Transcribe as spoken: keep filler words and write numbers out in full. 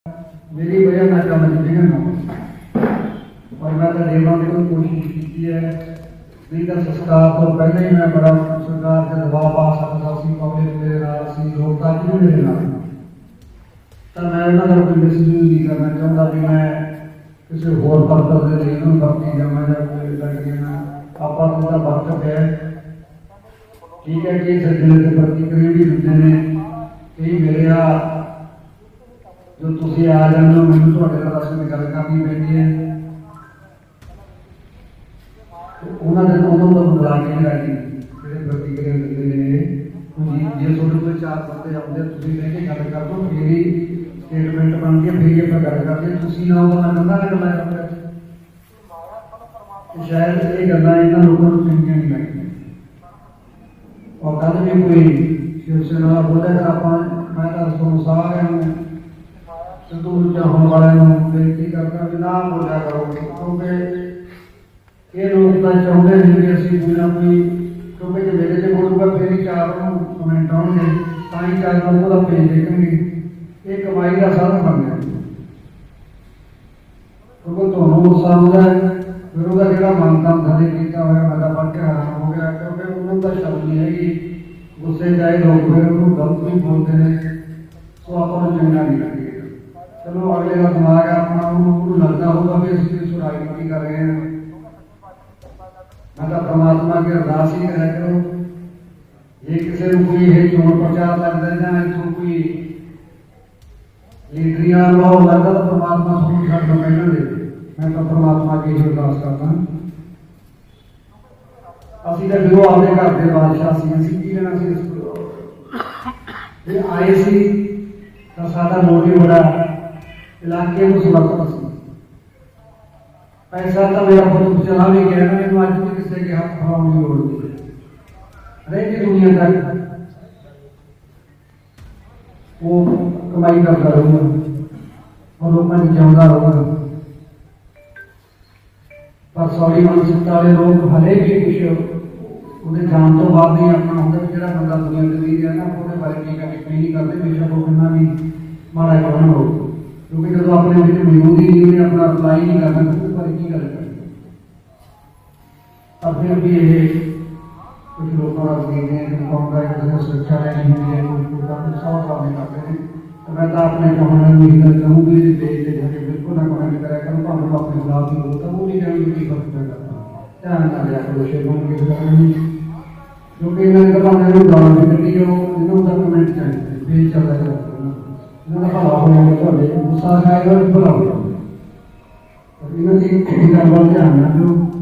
मेरी वजह ना काम नहीं ना और मैं तो लेना की कोशिश की है। नहीं तो संस्कार तो पहले ही मैं बड़ा सरकार से दबाव पा सकता सी, पब्लिक मेरे नाल सी, लोग ताकि भी मेरे नाल। तो मैं उन्होंने कोई मिसयूज नहीं करना चाहता भी मैं किसी होर पर्पज के लिए इन्होंने भर्ती जावा या कोई लग देना आपा तो वक्त है। ठीक है कि सज्जने से प्रतिक्रिया भी दिते ने कई मेरे आ जो तुसी आ जाते हो मैंने थोड़े नाल असली गल करनी पैंदी है। उन्होंने उन्होंने तो बुला के राजी जो प्रतिक्रिया देते हैं जे थोड़े कोई चार बंदे आते तुम बह के गल कर दो फिर ही स्टेटमेंट बन के फिर ही आप गल करते तुम ना हो मैं कंधा ने गल्लां करदा शायद ये गल्लां इन्हां लोगों को चंगियां नहीं लगदियां। और कल भी कोई शिवसेना वाला बोलिया कर आप मैं तो तुहानूं सारिआं संतूर चाहण वालिआं नूं बेनती करदा भी ना बोलिया करो क्योंकि ये लोग तो चाहते नहीं कि असं कोई ना कोई क्योंकि जो मेरे से बोलूगा फिर ही चार कमेंट आने तो ही चार लोगों का पेज देखेंगे। ये कमाई का साधन बन गया क्योंकि तुम्हें समझ है फिर वह जो मानता थले किया हुआ मैं पढ़ के हैरान हो गया क्योंकि उन्होंने शब्द नहीं है कि गुस्से जाए लोग फिर उन्होंने गलत भी बोलते हैं तो आप चंगा नहीं लगेगा। चलो अगले का दिमाग है अपना उन्होंने लगता होगा भी असं सुराई नहीं कर रहे हैं। मैं परमात्मा की अरदास ही करा करो ये किसी को कोई है चोण प्रचार लगता है इतों कोई लीडरिया माहौल लगता तो परमात्मा सुन छड़ पहले दे। मैं तो परमात्मा की ही अरदास करता असं तो जो अपने घर के बादशाह से असं की लेना से आए सी तो साडा मोटिव बड़ा इलाके को समर्पित सी। पैसा तो मेरा पुत चला भी गया ना मैं अज भी किसी के हाथ फड़ाने की लोड़ नहीं रहेगी दुनिया तक वो कमाई करता रहूंगा और लोगों की चाहता रहूंगा। पर सॉरी मानसिकता वाले लोग भले भी कुछ उन्हें जान तो बाद नहीं अपना होंगे जो बंदा दुनिया से नहीं गया ना वो बारे टीका टिप्पणी नहीं करते बेशक वो कितना भी माड़ा कौन हो क्योंकि जो अपने मौजूद ही नहीं उन्हें अपना अप्लाई नहीं करना तो बारे की गल कर अब फिर भी ये कुछ लोगों का देखते हैं कि कौन का एक सुरक्षा लेनी होती है कुछ सौ काम करते हैं। तो मैं तो अपने कहना यही गल कहूँगी देश के जाके बिल्कुल ना कमेंट करा करूँ भावें अपने खिलाफ ही होता वो नहीं जाएंगे की फर्क करता ध्यान ना दिया करो शेरों की नहीं क्योंकि इन्होंने तो भावें गाँव भी कटी हो इन्होंने का कमेंट चाहिए पेज चल रहा है इन्होंने भला हो जाएगा गुस्सा खाएगा भला हो जाएगा इन्होंने गल ध्यान ना जो